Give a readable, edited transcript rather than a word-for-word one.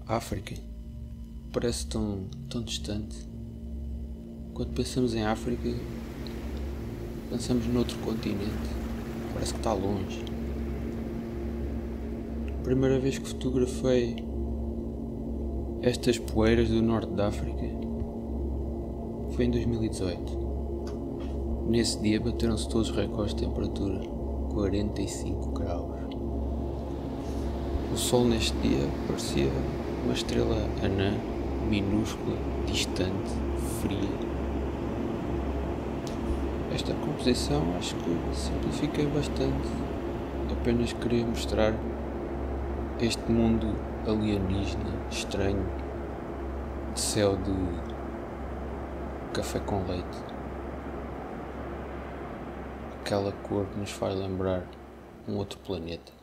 A África parece tão distante. Quando pensamos em África, pensamos noutro continente. Parece que está longe. A primeira vez que fotografei estas poeiras do norte da África foi em 2018. Nesse dia bateram-se todos os recordes de temperatura, 45 graus. O sol neste dia parecia uma estrela anã, minúscula, distante, fria. Esta composição acho que simplifiquei bastante. Apenas queria mostrar este mundo alienígena, estranho, de céu de café com leite. Aquela cor que nos faz lembrar um outro planeta.